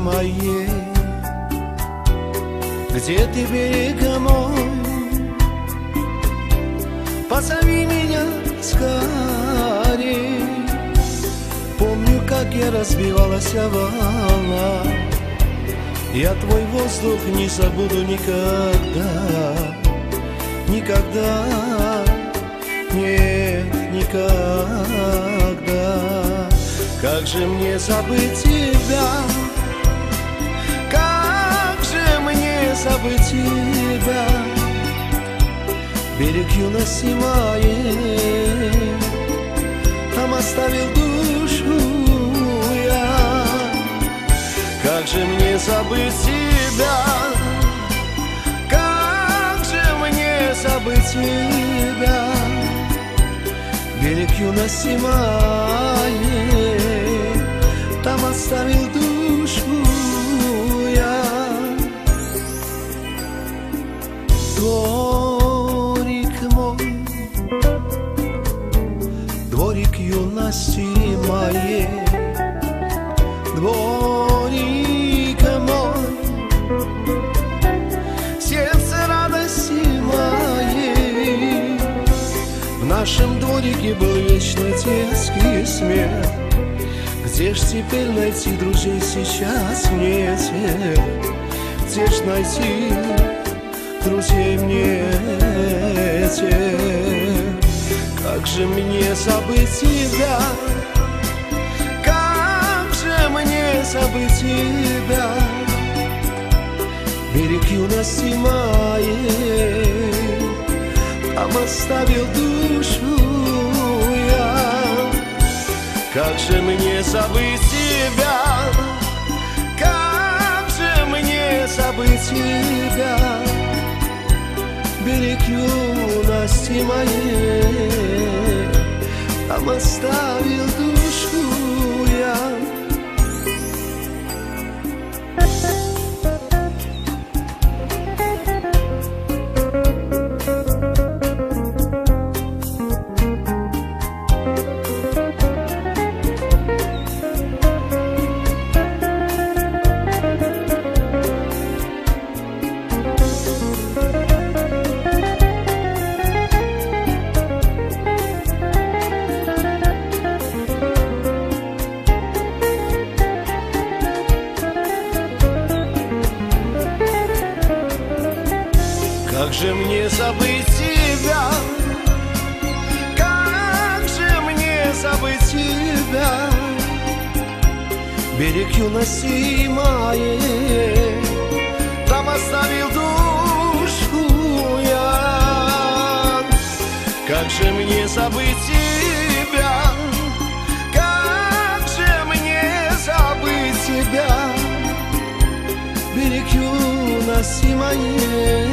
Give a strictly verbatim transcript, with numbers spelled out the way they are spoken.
моей, где ты, берег мой, позови меня скорей. Помню, как я разбивалась о волна, я твой воздух не забуду никогда, никогда, нет, никогда. Как же мне забыть тебя? Как же мне забыть тебя? Берег юности моей, там оставил душу я. Как же мне забыть тебя? Как же мне забыть тебя? Берег юности моей, там оставил душу я. Дворик мой, дворик юности моей, дворик мой, сердце радости моей. В нашем дворике был вечный детский смех. Где ж теперь найти друзей сейчас мне тех? Где ж найти друзей мне тех? Как же мне забыть тебя? Как же мне забыть тебя? Берег юности моей, там оставил душу я. Как же мне забыть тебя? Как же мне забыть тебя? Берег юности моей, там оставил душу я. Как же мне забыть тебя? Как же мне забыть тебя? Берег юности моей, там оставил душу я. Как же мне забыть тебя? Как же мне забыть тебя? Берег юности моей,